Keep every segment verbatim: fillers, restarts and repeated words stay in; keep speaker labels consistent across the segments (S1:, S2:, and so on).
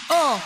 S1: 어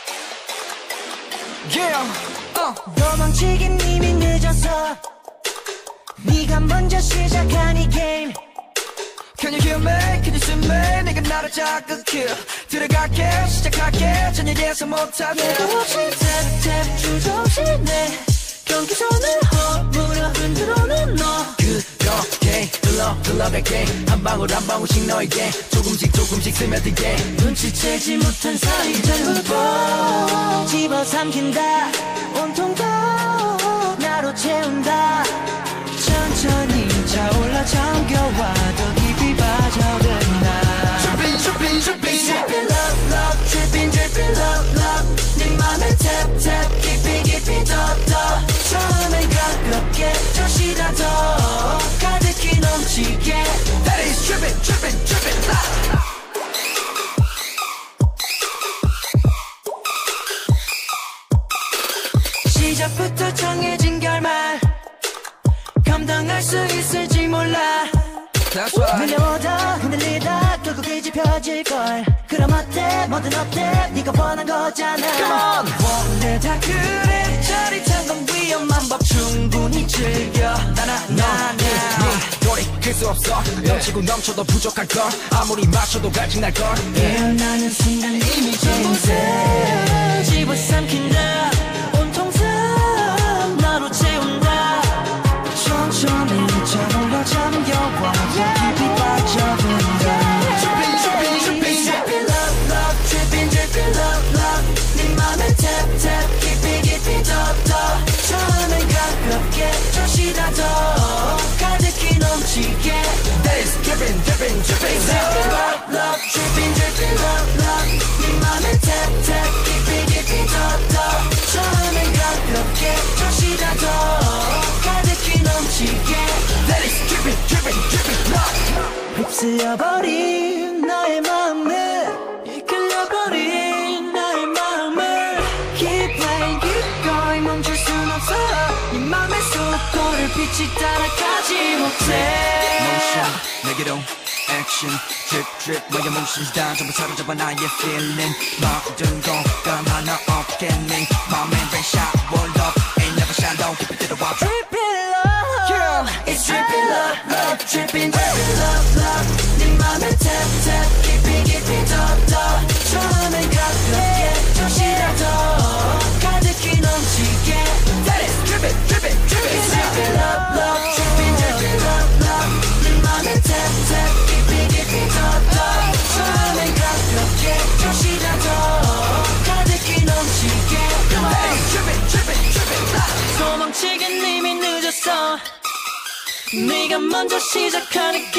S1: yeah 어
S2: 도망치긴 이미 늦었어. 네가 먼저 시작한 이 게임.
S1: Can you hear me? Can you see me? 네가 나를 자극해. 들어갈게 시작할게 전혀 예상 못하게.
S2: 내도 없이 탭탭 주저없이 내 경계선을 허물어 흔들어는 너.
S1: 그렇게 흘러 흘러갈게 한 방울 한 방울씩 너에게 조금씩 조금씩 스며들게.
S2: 눈치채지 못한 사이를 훑어 집어삼킨다. 온통 다 나로 채운다. 천천히 차올라 잠겨와 더 깊이 빠져든다.
S1: Dripping dripping dripping
S2: Dripping love love dripping dripping love love 네 맘에 tap tap 깊이 깊이 더더 처음엔 가볍게 잠시다 더 가득히 넘치게.
S1: That is dripping dripping dripping love.
S2: 시작부터 정해진 결말 감당할 수 있을지 몰라.
S1: That's right.
S2: 밀려오다 흔들리다 결국 뒤집혀질걸. 그럼 어때 뭐든 어때 네가 원한 거잖아.
S1: Come on.
S2: 원래 다 그래 짜릿한 건 위험한 법 충분히 즐겨. 나나 나나
S1: 돌이킬 수 없어. 넘치고 넘쳐도 부족할걸. 아무리 마셔도 갈증 날걸.
S2: 깨어나는 순간 이미 전세 집어삼킨다. 온통 다 나로 채운다. 천천히 차올라 잠겨와 깊이 빠져든다.
S1: Dripping dripping dripping
S2: Dripping love love dripping dripping love love 네 맘에 tap tap 깊이 깊이 더더 처음엔 가볍게 잠시다 더 가득히 넘치게.
S1: That is dripping dripping dripping
S2: Dripping love love dripping dripping love love 네 맘에 tap tap 깊이 깊이 더더 처음엔 가볍게 잠시다 더 가득히 넘치게.
S1: That is dripping dripping dripping love.
S2: 휩쓸려버린 너의 마음을 이끌려버린 나의 마음을 Keep playing keep going 멈출 순 없어. 네 맘의 속도를 빛이 따라가지 못해.
S1: Motion 내게로 action drip drip 너의 motions 다 전부 사로잡아 나의 feeling. 모든 것감 하나 없겠니 맘엔 rain shower love ain't never shine down keep it to the wall.
S2: Dripping love It's dripping love love dripping dripping love love 네 맘에 tap tap 깊이 깊이 더더 처음엔 가볍게 잠시라도 가득히 넘치게.
S1: That is dripping dripping dripping
S2: It's dripping love love dripping dripping love love 네 맘에 tap tap 깊이 깊이 더더 처음엔 가볍게 잠시라도 가득히 넘치게.
S1: That is dripping dripping dripping love.
S2: 도망치긴 이미 늦었어. 네가 먼저 시작하는